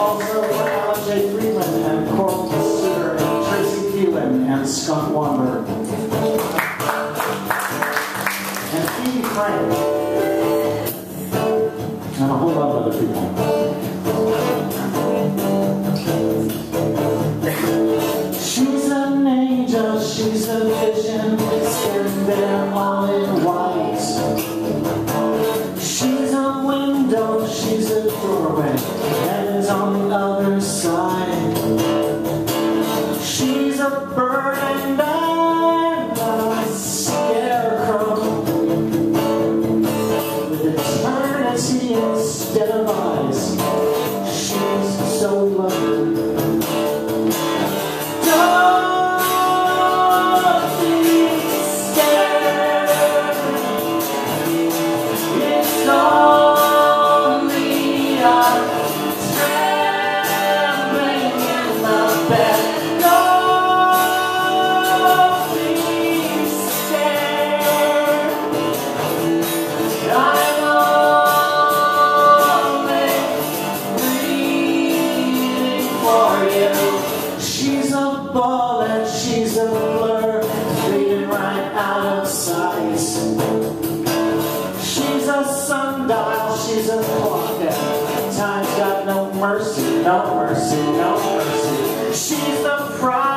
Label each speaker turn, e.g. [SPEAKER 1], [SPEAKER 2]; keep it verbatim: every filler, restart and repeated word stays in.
[SPEAKER 1] Also for Freedman and suter and Tracy Thielen and Skunk Wannberg. And Phebe and a whole lot of other people. She's an angel, she's a vision, standing there all in white. She's a window, she's a doorway, and is on the other side. She's a bird and I'm a scarecrow, with eternity instead of eyes. She's so lovely. Don't be scared. It's only a trembling in the bed. Don't be scared. I'm only breathing for you. She's a ball and she's a blur, fading right out of sight. She's a sundial, she's a clock, and time's got no mercy, no mercy, no mercy. She's the pride.